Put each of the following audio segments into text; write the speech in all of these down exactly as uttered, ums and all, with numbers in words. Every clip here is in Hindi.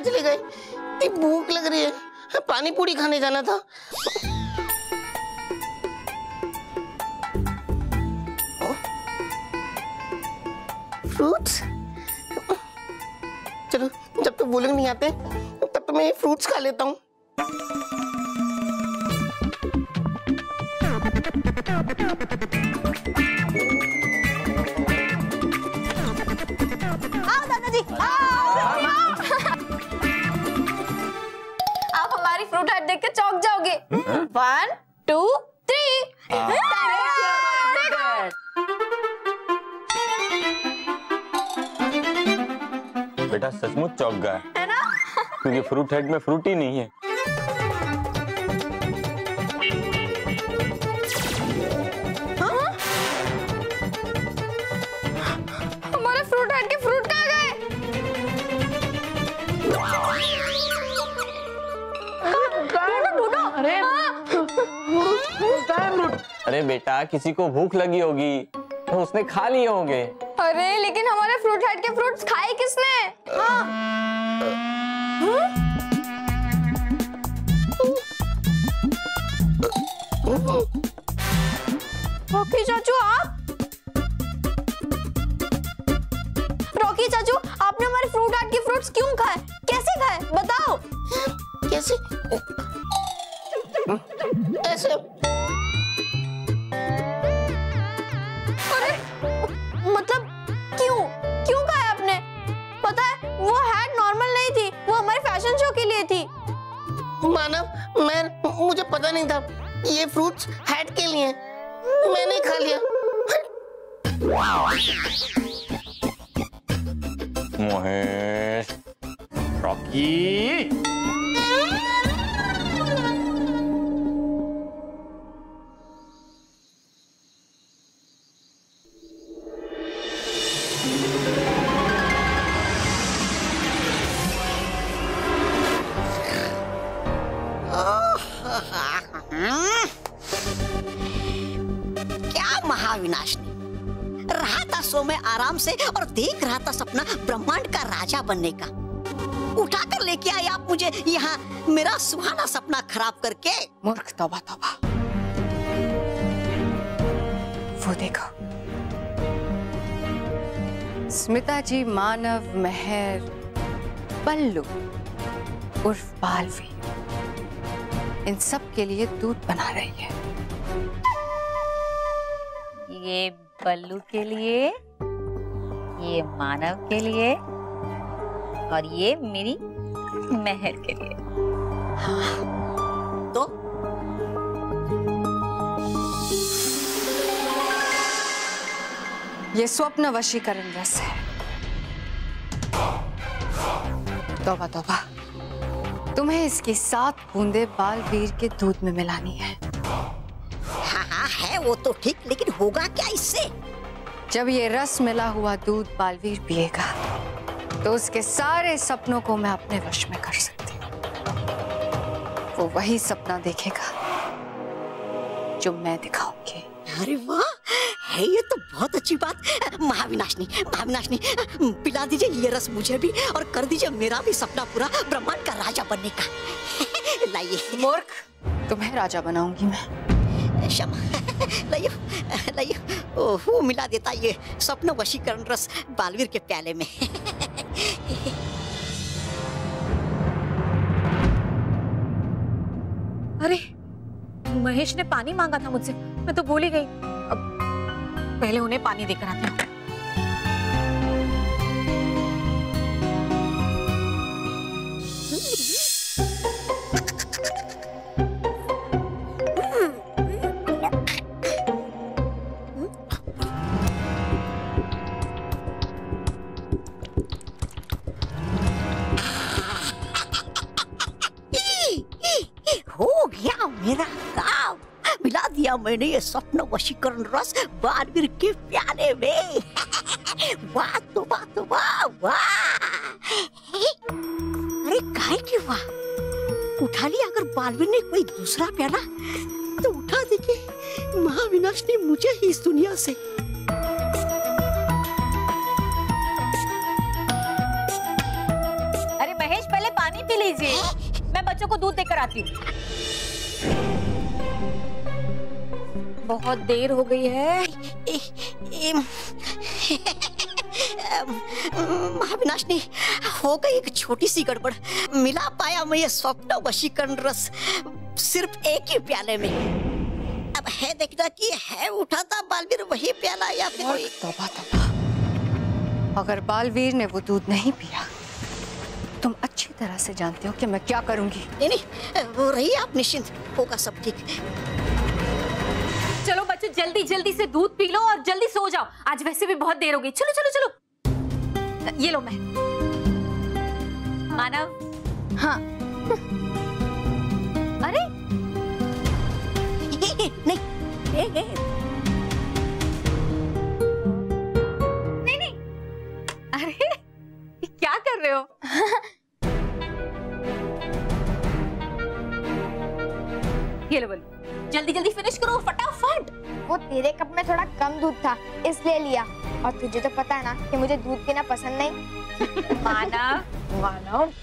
चले गए? इतनी भूख लग रही है, पानी पूरी खाने जाना था। फ्रूट्स? चलो, जब तक वो लोग नहीं आते तब तो मैं फ्रूट्स खा लेता हूँ। आओ दादाजी, आओ। आप हमारी फ्रूट हट देख के चौंक जाओगे। One two three. बेटा सचमुच चौंक गया है ना? क्योंकि फ्रूट हेड में फ्रूट ही नहीं है। हाँ? हमारे फ्रूट हेड के फ्रूट कहाँ गए? अरे अरे बेटा किसी को भूख लगी होगी तो उसने खा लिए होंगे। अरे लेकिन हमारे फ्रूट हेड के फ्रूट्स खाए किसने? हाँ? रॉकी चाचू, आप? रॉकी चाचू, आपने हमारे फ्रूट हेड के फ्रूट्स क्यों खाए? कैसे खाए? बताओ। कैसे? ऐसे? अरे मतलब क्यों क्यों खाया आपने? पता है वो हैट नॉर्मल नहीं थी, वो हमारे फैशन शो के लिए थी। मानव, मैं मुझे पता नहीं था ये फ्रूट्स हैट के लिए हैं। मैंने खा लिया। महेश, रॉकी, क्या महाविनाशनी, रहा था सो में आराम से और देख रहा था सपना ब्रह्मांड का राजा बनने का। उठा कर लेके आए आप मुझे यहाँ, मेरा सुहाना सपना खराब करके। मूर्ख, तौबा तौबा। वो देखो, स्मिता जी मानव, मेहर, पल्लू उर्फ बालवीर, इन सब के लिए दूध बना रही है। ये बल्लू के लिए, ये मानव के लिए और ये मेरी मेहर के लिए। हाँ, तो ये स्वप्न वशीकरण रस है। तौबा तौबा, तुम्हें इसकी सात बूंदे बालवीर के दूध में मिलानी है। हाँ हाँ है वो तो ठीक, लेकिन होगा क्या इससे? जब ये रस मिला हुआ दूध बालवीर पिएगा तो उसके सारे सपनों को मैं अपने वश में कर सकती हूँ। वो वही सपना देखेगा जो मैं दिखाऊंगी। अरे वाह, है ये तो बहुत अच्छी बात। महाविनाशनी, महाविनाशनी, पिला दीजिए ये रस मुझे भी और कर दीजिए मेरा भी सपना पूरा, ब्रह्मांड का राजा बनने का। लाइए। मूर्ख, तुम्हें राजा बनाऊंगी मैं। क्षमा, लाइए लाइए। ओह, मिला देता ये स्वप्न वशीकरण रस बालवीर के प्याले में। अरे महेश ने पानी मांगा था मुझसे, मैं तो भूल ही गई। अब पहले उन्हें पानी देकर आती हूँ। हो गया मेरा काम, मिला दिया मैंने ये स्वप्न वशीकरण रस बालवीर के प्याले में। वाह तो वाह तो वाह वाह। अरे काहे की वाह, उठा लिया। अगर बालवीर ने कोई दूसरा प्याला तो उठा देगी महाविनाशनी मुझे ही इस दुनिया से। अरे महेश, पहले लीजिए, मैं बच्चों को दूध देकर आती हूँ। बहुत देर हो गई है। ए, ए, महाविनाशनी, हो गई एक छोटी सी गड़बड़। मिला पाया मैं ये स्वप्न वशीकरण रस सिर्फ एक ही प्याले में। अब है देखना कि है उठाता बालवीर वही प्याला या फिर कोई। तौबा तौबा, अगर बालवीर ने वो दूध नहीं पिया, तुम अच्छी तरह से जानते हो कि मैं क्या करूंगी। नहीं नहीं, वो रही आप निश्चिंत, होगा सब ठीक। चलो बच्चों, जल्दी जल्दी से दूध पी लो और जल्दी सो जाओ, आज वैसे भी बहुत देर हो गई। चलो चलो चलो, ये लो। मैं मानव। हाँ। अरे नहीं ए, ए, नहीं नहीं, अरे क्या कर रहे हो? ये लो बोलो, जल्दी जल्दी फिनिश करो फटाफट। वो तेरे कप में थोड़ा कम दूध था इसलिए लिया, और तुझे तो पता है ना कि मुझे दूध पीना पसंद नहीं। Manav Manav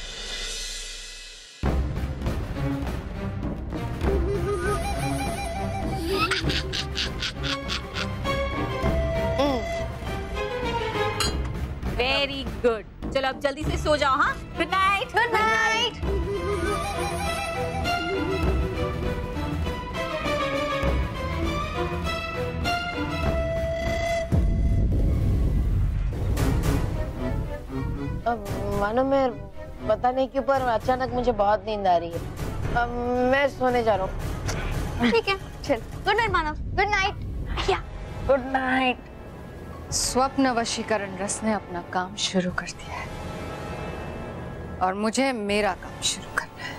very good. चलो अब जल्दी से सो जाओ। हाँ, गुड नाइट। Good night. अब मानो मैं पता नहीं क्यों पर अचानक मुझे बहुत नींद आ रही है। अब मैं सोने जा रहा हूँ। ठीक है, चल। Good night Manav. Good night. Yeah good night. स्वप्न वशीकरण रस ने अपना काम शुरू कर दिया है और मुझे मेरा काम शुरू करना है।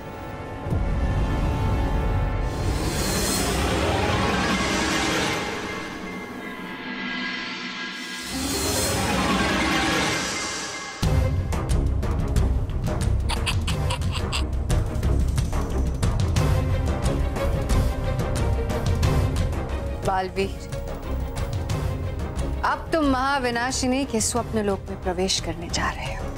बालवीर, अब तुम महाविनाशिनी के स्वप्न लोक में प्रवेश करने जा रहे हो।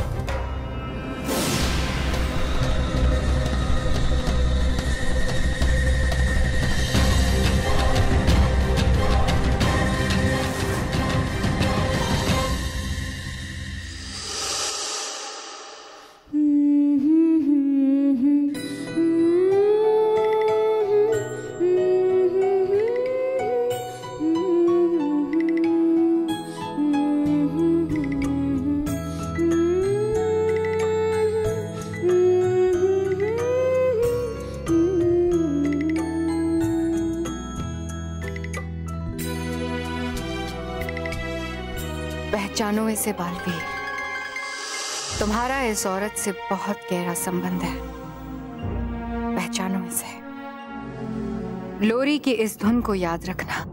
पहचानो इसे बालवीर, तुम्हारा इस औरत से बहुत गहरा संबंध है। पहचानो इसे। लोरी की इस धुन को याद रखना।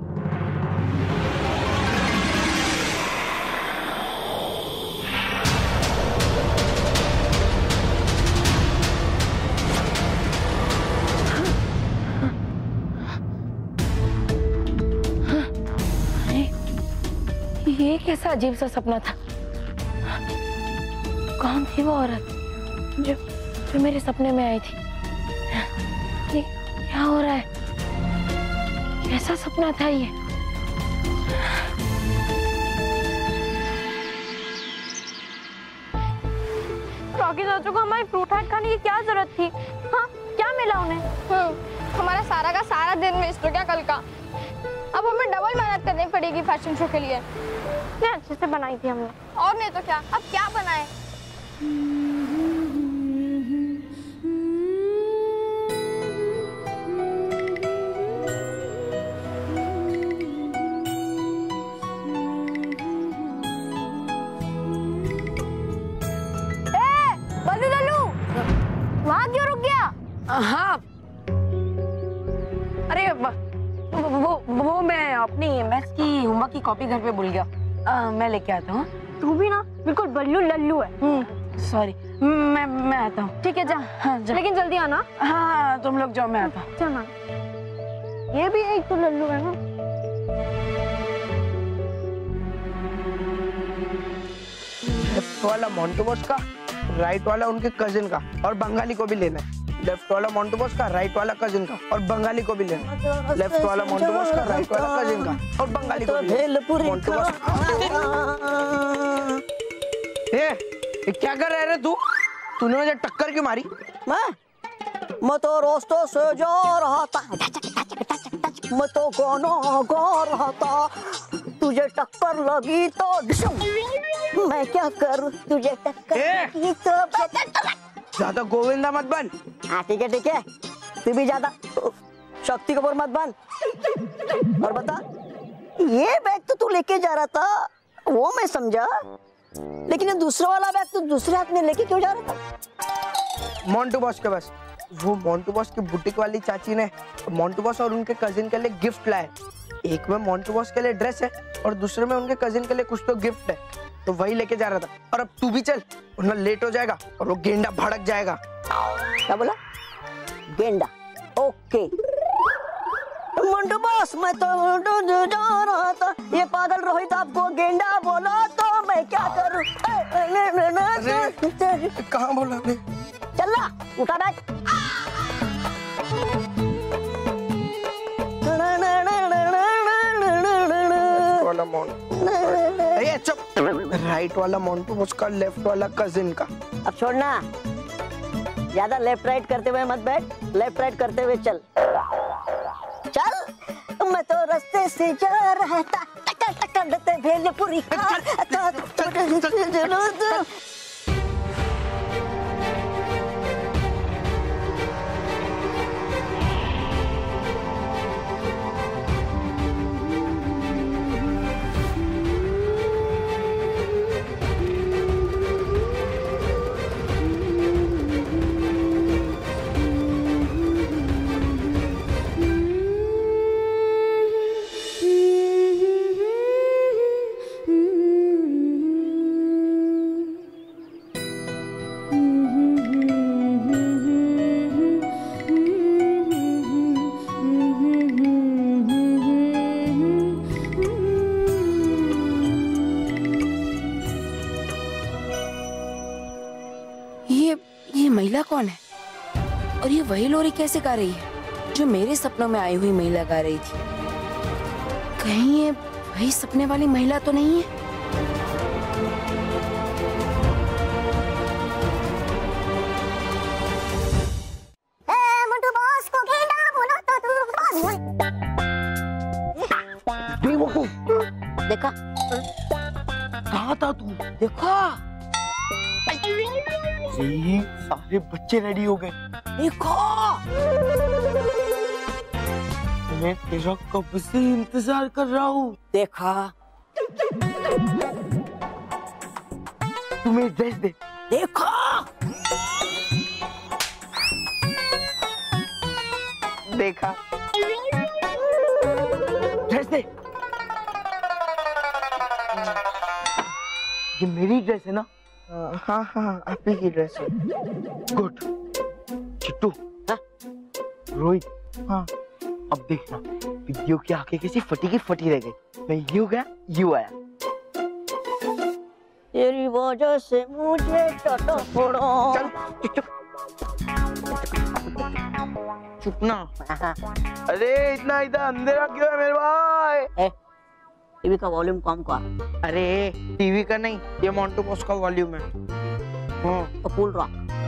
ये कैसा अजीब सा सपना था? कौन थी वो औरत जो जो मेरे सपने में आई थी? ये क्या हो रहा है? कैसा सपना था ये? रॉकी चाचू को हमारी फ्रूट हाट खाने की क्या जरूरत थी? हाँ, क्या मिला उन्हें? हम्म, हमारा सारा का सारा दिन वेस्ट हो गया कल का। अब हमें डबल मेहनत करनी पड़ेगी फैशन शो के लिए। इतने अच्छे से बनाई थी हमने, और नहीं तो क्या। अब क्या बनाए? ए, बल्लू लल्लू, वहाँ क्यों रुक गया? हाँ, अरे वो वो मैं अपनी मैथ्स की होमवर्क की कॉपी घर पे भूल गया। आ, मैं लेके आता हूँ। तू भी ना बिल्कुल बल्लू लल्लू है। सॉरी, मैं मैं आता हूँ। ठीक है, जा। हाँ, जा। लेकिन जल्दी आना। हाँ हाँ, तुम लोग जाओ, मैं आता हूँ। चल ना, ये भी एक तो लल्लू है ना। वाला मोन्टू बॉस का राइट वाला उनके कजिन का और बंगाली को भी लेना है। लेफ्ट वाला मोंटू बॉस का, राइट वाला कजिन का और बंगाली को भी लेना है। लेफ्ट वाला मोंटू बॉस का, राइट वाला कजिन का और बंगाली को भी लेना है। मोंटू बॉस ए, ये क्या कर रहे रे तू? तूने मुझे टक्कर क्यों मारी? मैं मैं तो रोस्टो से जा रहा था, मैं तो गाना गा रहा था, तुझे टक्कर लगी तो मैं क्या करूं? तुझे टक्कर लगी तो ज्यादा गोविंदा मत बन। हाँ ठीक है ठीक है, तू भी ज्यादा शक्ति कपूर मत बन। और बता, ये बैग तो तू लेके जा रहा था वो मैं समझा, लेकिन ये दूसरा वाला बैग तू दूसरे हाथ में लेके क्यों जा रहा था? मोंटू बॉस के बस वो मोंटू बॉस की बुटीक वाली चाची ने मोंटू बॉस और उनके कजिन के लिए गिफ्ट लाए। एक में मोंटू बॉस के लिए ड्रेस है और दूसरे में उनके कजिन के लिए कुछ तो गिफ्ट है, तो वही लेके जा रहा था। और अब तू भी चल, वरना लेट हो जाएगा और वो गेंडा भड़क जाएगा। क्या बोला? गेंडा? ओके मोंटू बॉस, मैं तो जा रहा था, ये पागल रोहित आपको गेंडा बोला तो मैं क्या करूं? कहाँ बोला? चल ना, उठा बैग। वाला मोंटू, अरे चुप। राइट वाला मोंटू बॉस का, लेफ्ट वाला कजिन का। अब छोड़ना, ज्यादा लेफ्ट राइट करते हुए मत बैठ, लेफ्ट राइट करते हुए चल। चल, मैं तो रास्ते से जा रहा था, टक्कर टक्कर देते भेलपुरी कार। महिला कौन है और ये वही लोरी कैसे गा रही है जो मेरे सपनों में आई हुई महिला गा रही थी? कहीं ये वही सपने वाली महिला तो नहीं है? मोंटू बॉस को गेंडा बोला तो तू बेवकूफ। देखा कहाँ था तू? देखा ये सारे बच्चे रेडी हो गए। देखो, मैं तेरा कब से इंतजार कर रहा हूँ। देखा, तुम्हें ड्रेस दे। देखो, देखा, ड्रेस दे। ये मेरी ड्रेस है ना? हाँ हाँ, आप ही की ड्रेस है। गुड। चिट्टू, रोहित, हाँ, अब देखना विद्यो की आंखें किसी फटी की फटी रह गई। मैं यू गया, यू आया। तेरी वजह से मुझे टटो फोड़ो। चल, चुप चुप ना। अरे इतना इतना अंधेरा क्यों है मेरे भाई? टीवी का वॉल्यूम कम कर। अरे टीवी का नहीं, ये मोंटू बॉस का वॉल्यूम है। हाँ तो फुल रहा।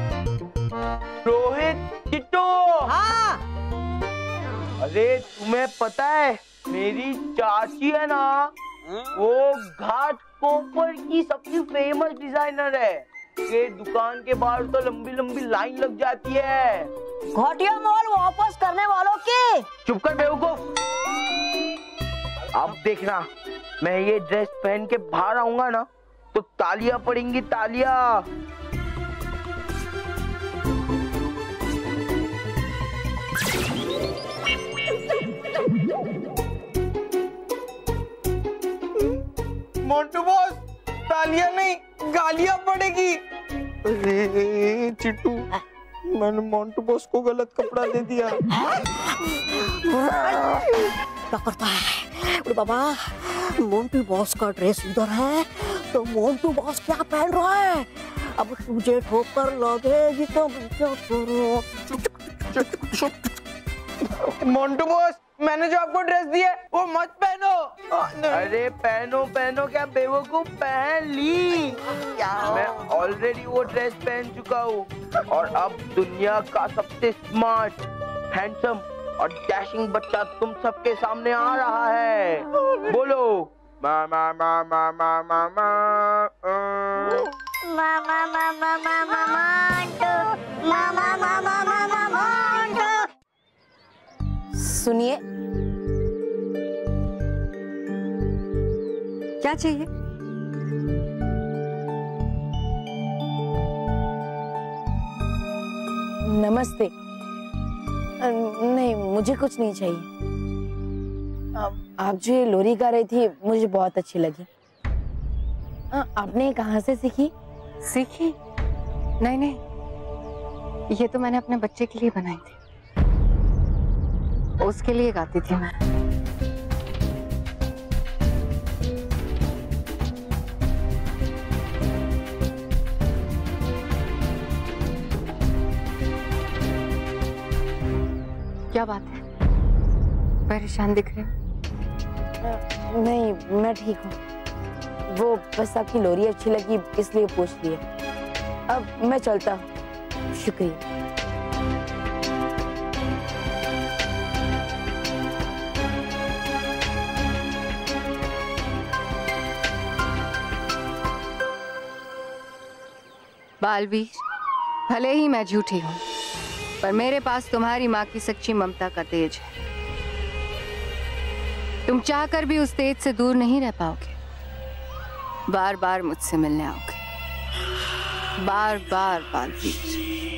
रोहित, चिट्टू। हाँ। अरे तुम्हें पता है मेरी चाची है ना, वो घाट कोपर की सबसे फेमस डिजाइनर है। ये दुकान के बाहर तो लंबी लंबी लाइन लग जाती है। घाटिया मॉल वापस करने वालों की। चुप कर बेवकूफ। अब देखना, मैं ये ड्रेस पहन के बाहर आऊंगा ना तो तालियां पड़ेंगी, तालियां। मोंटू बॉस, तालियां नहीं गालियां पड़ेगी। अरे चिट्टू, मैंने मोंटू बॉस को गलत कपड़ा दे दिया। क्या करता है? अरे बाबा, मोंटू बॉस का ड्रेस इधर है तो मोंटू बॉस क्या पहन रहा है? अब तुझे ठोकर लगेगी तो मैं क्या करूं? मोंटू बॉस, मैंने जो आपको ड्रेस दी है वो मत पहनो। अरे पहनो पहनो क्या बेवकूफ, पहन ली। मैं ऑलरेडी वो ड्रेस पहन चुका हूँ और अब दुनिया का सबसे स्मार्ट, हैंडसम और डैशिंग बच्चा तुम सबके सामने आ रहा है। बोलो मामा मामा मामा मामा मामा मामा मामा मोंटू, मामा मामा मामा मोंटू। सुनिए, क्या चाहिए? नमस्ते। अ, नहीं, मुझे कुछ नहीं चाहिए। आप, आप जो ये लोरी गा रही थी मुझे बहुत अच्छी लगी। अ, आपने कहाँ से सीखी? सीखी? नहीं नहीं, ये तो मैंने अपने बच्चे के लिए बनाई थी, उसके लिए गाती थी मैं। क्या बात है, परेशान दिख रहे हो? नहीं, मैं ठीक हूँ। वो बस आपकी लोरी अच्छी लगी इसलिए पूछ लिया। अब मैं चलता हूँ, शुक्रिया। बालवीर, भले ही मैं झूठी हूँ, पर मेरे पास तुम्हारी माँ की सच्ची ममता का तेज है। तुम चाहकर भी उस तेज से दूर नहीं रह पाओगे। बार बार मुझसे मिलने आओगे, बार बार Baalveer.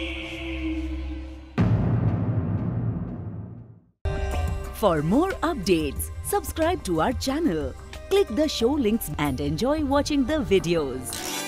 For more updates, subscribe to our channel, click the show links and enjoy watching the videos.